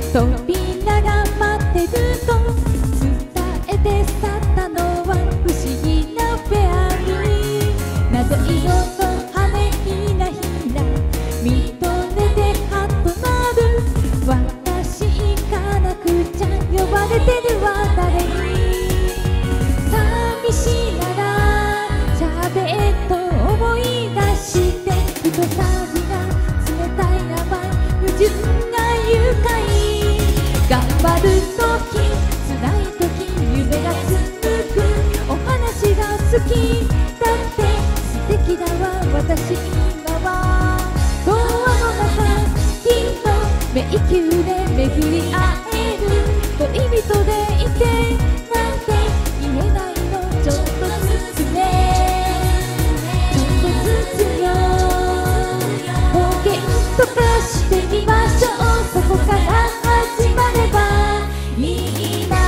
扉が待ってると伝えて去ったのは不思議なフェアリー。謎色と羽ひらひら見とれてハッとなる。私行かなくちゃ呼ばれてるわ誰に。寂しいなら喋れと思い出して人さじが冷たい甘い矛盾が愉快。頑張るとき辛いとき夢が続くお話が好きだって素敵だわ私今は。ドアの中きっと迷宮で巡り会える恋人でいてなんて言えないのちょっとずつねちょっとずつよ。冒険とかしてみましょうそこから始まればいいな。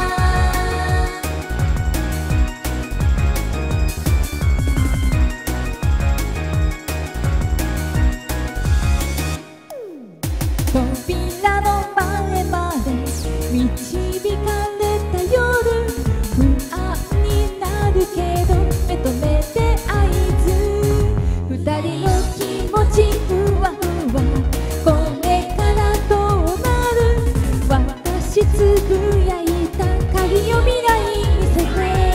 扉の前まで導かれた夜不安になるけど目と目で合図二人の気持ちふわふわこれからどうなる。私つぶやいた鍵を未来見せて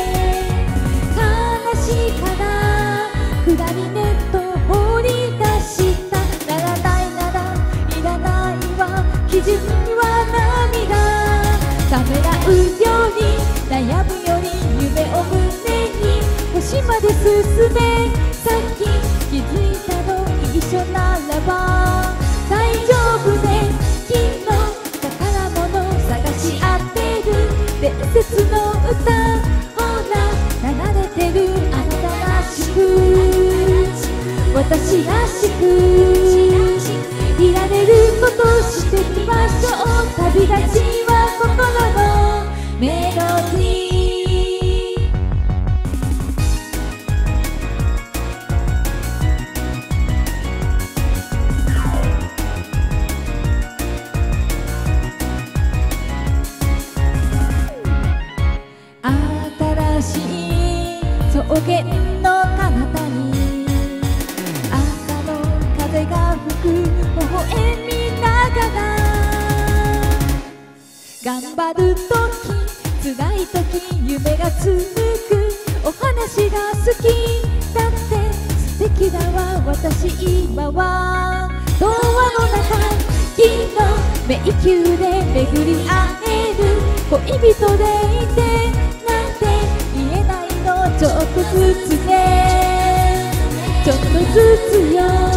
悲しいからクラリネット放り出したならないならいらないわ基準は涙。ためらうより悩むより夢を胸に星まで進めさっき気づいたの一緒ならば大丈夫ねきっと宝物探し当てる伝説の歌ほら流れてるあなたらしく私らしくいられることしてみましょう。旅立ちは心のメロディー。新しい草原の彼方に赤の風が吹く微笑みながら頑張るとき辛いとき夢が続くお話が好きだって素敵だわ私今は。ドアの中きっと迷宮で巡り会える恋人でいてなんて言えないのちょっとずつねちょっとずつよ。